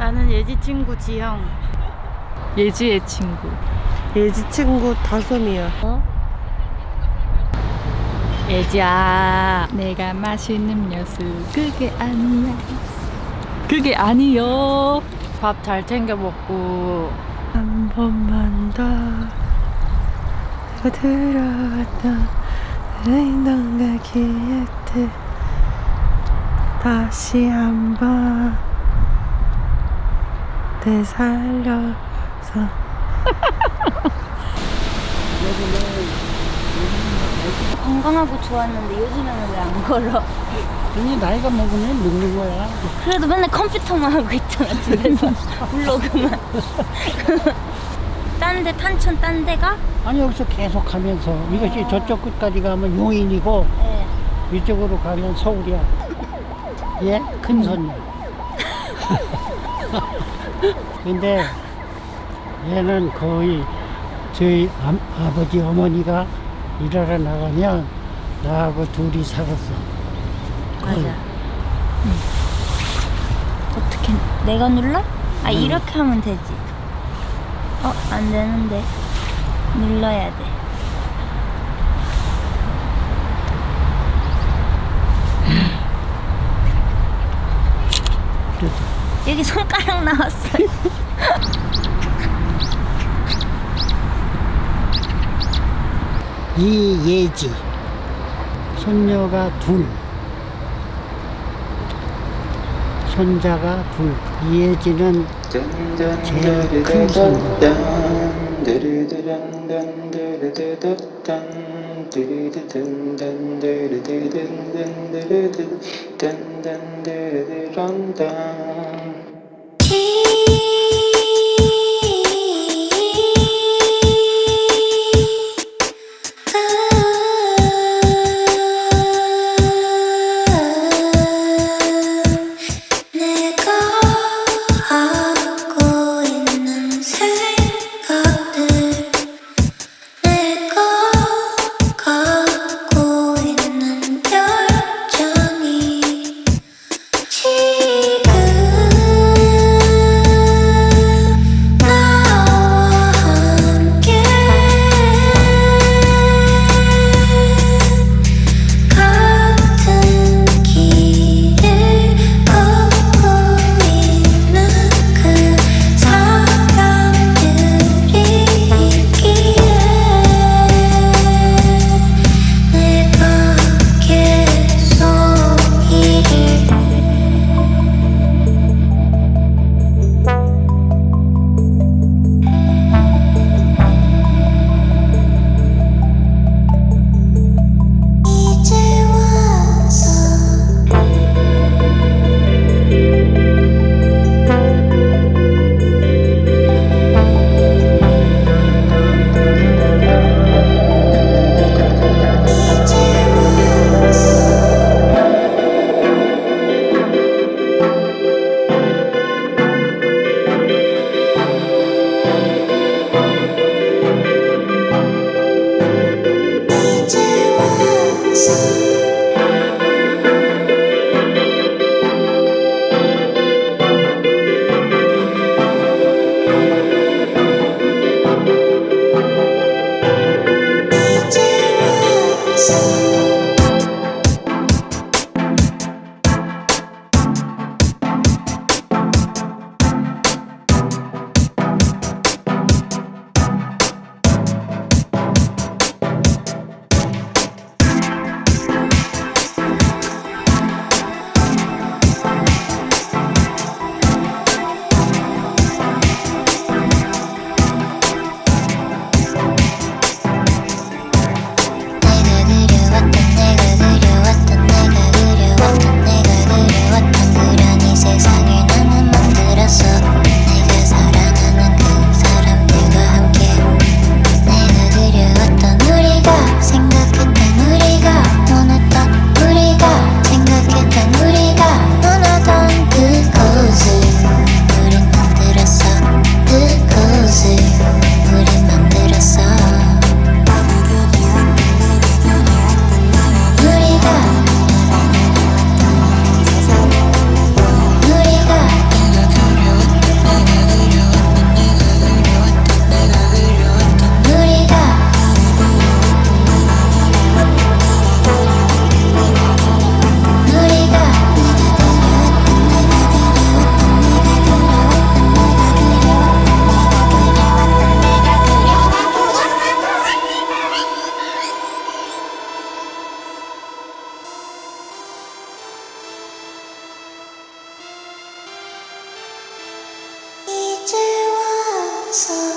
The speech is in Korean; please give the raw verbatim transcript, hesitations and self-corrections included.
나는 예지 친구 지영. 예지의 친구. 예지 친구 다솜이야. 어? 예지야, 내가 마시는 음료수 그게 아니야. 그게 아니요. 밥 잘 챙겨 먹고 한 번만 더 내가 들어왔던 행동과 기억들 다시 한번 되살려서 건강하고 좋았는데 요즘에는 왜 안 걸어? 아니 나이가 먹으면 늙는 거야. 그래도 맨날 컴퓨터만 하고 있잖아 집에서. 블로그만. 딴 데 탄천 딴 데가? 아니 여기서 계속 하면서 이것이 저쪽 끝까지 가면 용인이고 네. 이쪽으로 가면 서울이야. 예? 큰 손녀. 근데 얘는 거의 저희 아, 아버지 어머니가 일하러 나가면 나하고 둘이 살았어. 맞아. 응. 어떻게 내가 눌러? 아 응. 이렇게 하면 되지. 어, 안 되는데. 눌러야 돼. 여기 손가락 나왔어요. 이예지 손녀가 둘, 손자가 둘. 이예지는 제일 큰 손녀. 지금 있어서